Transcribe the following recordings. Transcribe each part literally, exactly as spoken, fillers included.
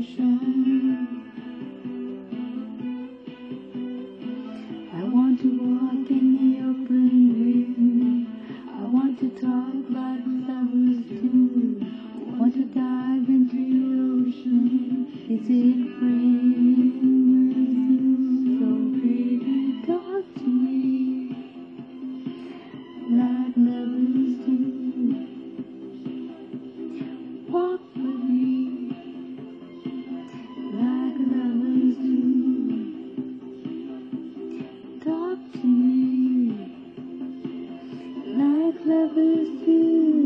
ocean. I want to walk in the open view. I want to talk like lovers do. I want to dive into the ocean. Is it raining? So baby, talk to me like lovers do. Walk with me like lovers do. Talk to me like lovers do.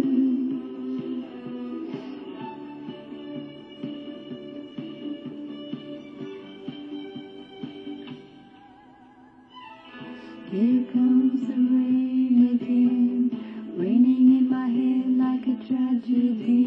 Here comes the rain again, raining in my head like a tragedy.